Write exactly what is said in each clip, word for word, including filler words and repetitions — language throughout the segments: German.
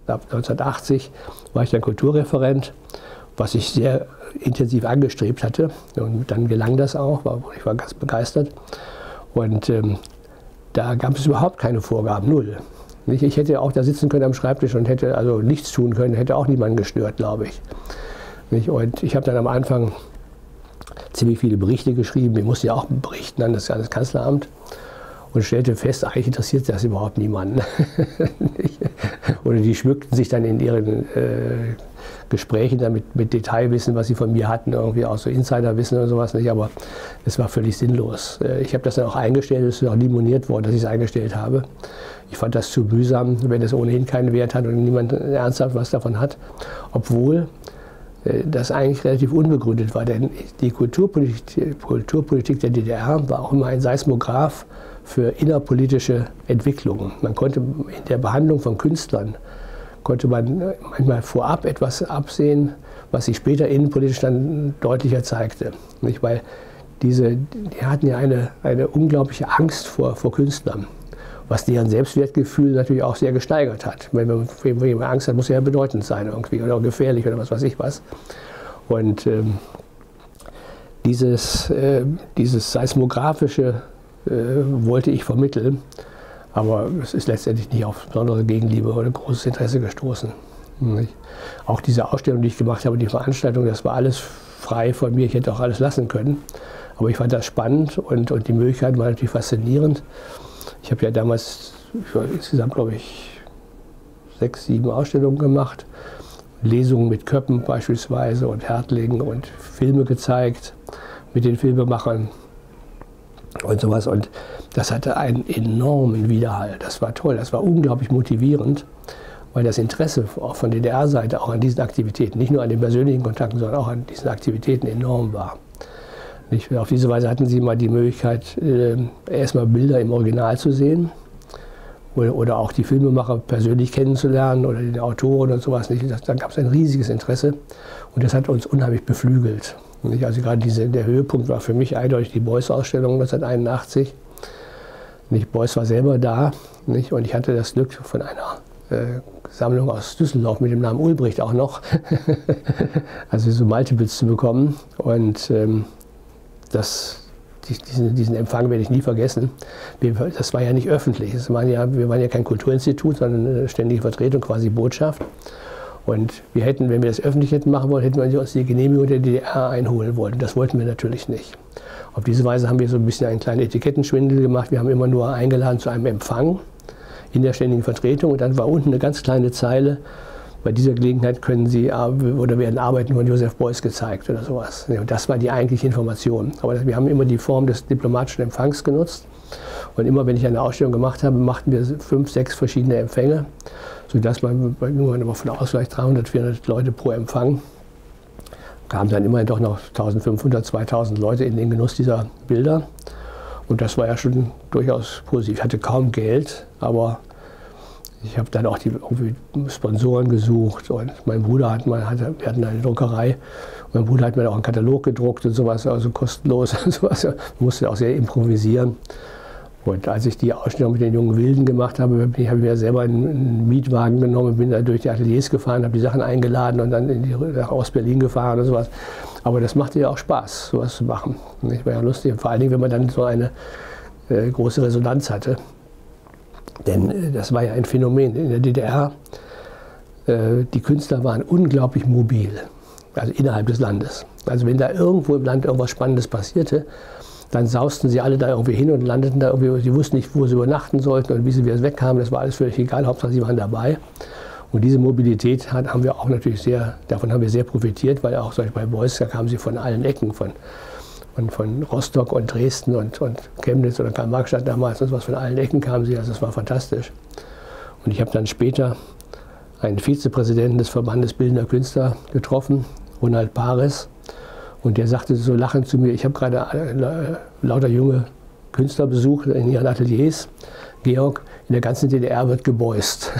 ab neunzehnhundertachtzig war ich dann Kulturreferent, was ich sehr intensiv angestrebt hatte. Und dann gelang das auch, ich war ganz begeistert. Und ähm, da gab es überhaupt keine Vorgaben, null. Ich hätte auch da sitzen können am Schreibtisch und hätte also nichts tun können, hätte auch niemanden gestört, glaube ich. Und ich habe dann am Anfang ziemlich viele Berichte geschrieben, ich musste ja auch berichten an das, an das Kanzleramt und stellte fest, eigentlich interessiert das überhaupt niemanden. Oder die schmückten sich dann in ihren äh, Gesprächen damit mit Detailwissen, was sie von mir hatten, irgendwie auch so Insiderwissen oder sowas nicht, aber es war völlig sinnlos. Ich habe das dann auch eingestellt, es ist auch limoniert worden, dass ich es eingestellt habe. Ich fand das zu mühsam, wenn es ohnehin keinen Wert hat und niemand ernsthaft was davon hat, obwohl das eigentlich relativ unbegründet war, denn die Kulturpolitik, Kulturpolitik der D D R war auch immer ein Seismograph für innerpolitische Entwicklungen. Man konnte in der Behandlung von Künstlern konnte man manchmal vorab etwas absehen, was sich später innenpolitisch dann deutlicher zeigte. Nicht? Weil diese, die hatten ja eine, eine unglaubliche Angst vor, vor Künstlern, was deren Selbstwertgefühl natürlich auch sehr gesteigert hat. Wenn man vor jemandem Angst hat, muss er ja bedeutend sein irgendwie oder gefährlich oder was weiß ich was. Und ähm, dieses, äh, dieses seismografische äh, wollte ich vermitteln. Aber es ist letztendlich nicht auf besondere Gegenliebe oder großes Interesse gestoßen. Nicht? Auch diese Ausstellung, die ich gemacht habe, die Veranstaltung, das war alles frei von mir. Ich hätte auch alles lassen können. Aber ich fand das spannend und, und die Möglichkeit war natürlich faszinierend. Ich habe ja damals ich war insgesamt, glaube ich, sechs, sieben Ausstellungen gemacht. Lesungen mit Köppen beispielsweise und Hertlingen und Filme gezeigt mit den Filmemachern. Und sowas. Und das hatte einen enormen Widerhall. Das war toll, das war unglaublich motivierend, weil das Interesse auch von D D R-Seite auch an diesen Aktivitäten, nicht nur an den persönlichen Kontakten, sondern auch an diesen Aktivitäten enorm war. Nicht? Auf diese Weise hatten sie mal die Möglichkeit, äh, erstmal Bilder im Original zu sehen oder, oder auch die Filmemacher persönlich kennenzulernen oder den Autoren und sowas. Nicht? Das, dann gab es ein riesiges Interesse und das hat uns unheimlich beflügelt. Also gerade diese, der Höhepunkt war für mich eindeutig die Beuys-Ausstellung neunzehnhunderteinundachtzig. Nicht, Beuys war selber da, nicht, und ich hatte das Glück von einer äh, Sammlung aus Düsseldorf mit dem Namen Ulbricht auch noch, also so Multiples zu bekommen. Und ähm, das, diesen, diesen Empfang werde ich nie vergessen. Wir, das war ja nicht öffentlich, das waren ja, wir waren ja kein Kulturinstitut, sondern eine ständige Vertretung, quasi Botschaft. Und wir hätten, wenn wir das öffentlich hätten machen wollen, hätten wir uns die Genehmigung der D D R einholen wollen. Das wollten wir natürlich nicht. Auf diese Weise haben wir so ein bisschen einen kleinen Etikettenschwindel gemacht. Wir haben immer nur eingeladen zu einem Empfang in der ständigen Vertretung. Und dann war unten eine ganz kleine Zeile. Bei dieser Gelegenheit können Sie oder werden Arbeiten von Joseph Beuys gezeigt oder sowas. Und das war die eigentliche Information. Aber wir haben immer die Form des diplomatischen Empfangs genutzt. Und immer, wenn ich eine Ausstellung gemacht habe, machten wir fünf, sechs verschiedene Empfänge, sodass man irgendwann immer von aus vielleicht dreihundert, vierhundert Leute pro Empfang kamen dann immerhin doch noch eintausendfünfhundert, zweitausend Leute in den Genuss dieser Bilder. Und das war ja schon durchaus positiv. Ich hatte kaum Geld, aber ich habe dann auch die Sponsoren gesucht. Und mein Bruder hat mal, hatte, wir hatten eine Druckerei, und mein Bruder hat mir auch einen Katalog gedruckt und sowas, also kostenlos und sowas. Ich musste auch sehr improvisieren. Und als ich die Ausstellung mit den jungen Wilden gemacht habe, habe ich mir selber einen Mietwagen genommen, bin da durch die Ateliers gefahren, habe die Sachen eingeladen und dann in die, nach Ost-Berlin gefahren und sowas. Aber das machte ja auch Spaß, sowas zu machen. Das war ja lustig, vor allen Dingen, wenn man dann so eine äh, große Resonanz hatte. Denn äh, das war ja ein Phänomen in der D D R. Äh, die Künstler waren unglaublich mobil, also innerhalb des Landes. Also wenn da irgendwo im Land irgendwas Spannendes passierte, dann sausten sie alle da irgendwie hin und landeten da irgendwie. Sie wussten nicht, wo sie übernachten sollten und wie sie wieder wegkamen. Das war alles völlig egal. Hauptsache, sie waren dabei. Und diese Mobilität hat, haben wir auch natürlich sehr, davon haben wir sehr profitiert, weil auch bei Beuys, da kamen sie von allen Ecken, von, von, von Rostock und Dresden und, und Chemnitz oder Karl-Marx-Stadt damals, und was von allen Ecken kamen sie. Also das war fantastisch. Und ich habe dann später einen Vizepräsidenten des Verbandes Bildender Künstler getroffen, Ronald Pares. Und der sagte so lachend zu mir, ich habe gerade lauter junge Künstler besucht in ihren Ateliers. Georg, in der ganzen D D R wird gebeußt.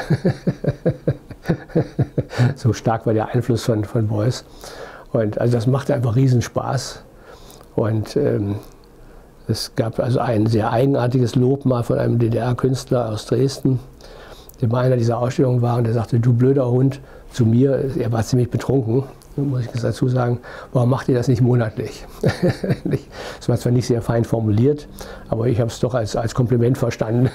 So stark war der Einfluss von, von Beuys. Und also das machte einfach Riesenspaß. Und ähm, es gab also ein sehr eigenartiges Lob mal von einem D D R-Künstler aus Dresden, der bei einer dieser Ausstellungen war und der sagte, du blöder Hund, zu mir, er war ziemlich betrunken, muss ich dazu sagen, warum macht ihr das nicht monatlich? Das war zwar nicht sehr fein formuliert, aber ich habe es doch als, als Kompliment verstanden.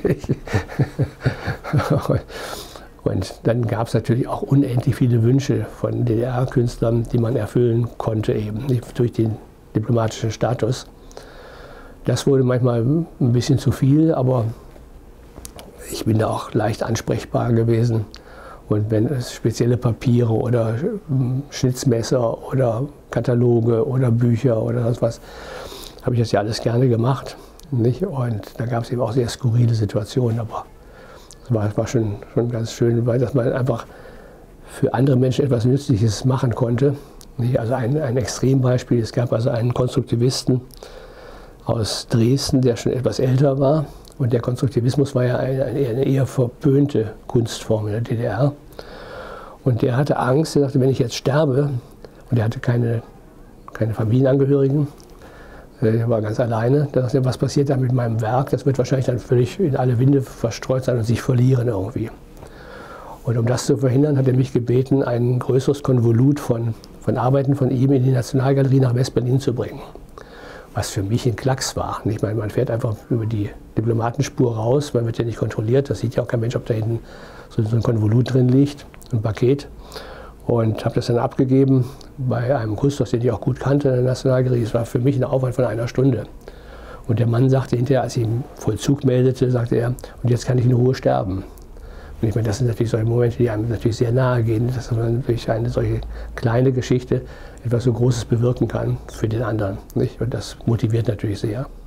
Und dann gab es natürlich auch unendlich viele Wünsche von D D R-Künstlern, die man erfüllen konnte, eben durch den diplomatischen Status. Das wurde manchmal ein bisschen zu viel, aber ich bin da auch leicht ansprechbar gewesen. Und wenn es spezielle Papiere oder Schnitzmesser oder Kataloge oder Bücher oder sonst was, habe ich das ja alles gerne gemacht. Nicht? Und da gab es eben auch sehr skurrile Situationen, aber es war, war schon, schon ganz schön, weil dass man einfach für andere Menschen etwas Nützliches machen konnte. Nicht? Also ein, ein Extrembeispiel, es gab also einen Konstruktivisten aus Dresden, der schon etwas älter war. Und der Konstruktivismus war ja eine, eine eher verpönte Kunstform in der D D R. Und der hatte Angst, er sagte, wenn ich jetzt sterbe, und er hatte keine, keine Familienangehörigen, er war ganz alleine, da dachte er, was passiert dann mit meinem Werk? Das wird wahrscheinlich dann völlig in alle Winde verstreut sein und sich verlieren irgendwie. Und um das zu verhindern, hat er mich gebeten, ein größeres Konvolut von, von Arbeiten von ihm in die Nationalgalerie nach West-Berlin zu bringen. Was für mich ein Klacks war. Ich meine, man fährt einfach über die Diplomatenspur raus, man wird ja nicht kontrolliert, das sieht ja auch kein Mensch, ob da hinten so, so ein Konvolut drin liegt, ein Paket. Und habe das dann abgegeben bei einem Kustos, den ich auch gut kannte in der Nationalgalerie. Es war für mich ein Aufwand von einer Stunde. Und der Mann sagte hinterher, als ich ihm Vollzug meldete, sagte er, und jetzt kann ich in Ruhe sterben. Und ich meine, das sind natürlich solche Momente, die einem natürlich sehr nahe gehen, dass man durch eine solche kleine Geschichte etwas so Großes bewirken kann für den anderen. Nicht? Und das motiviert natürlich sehr.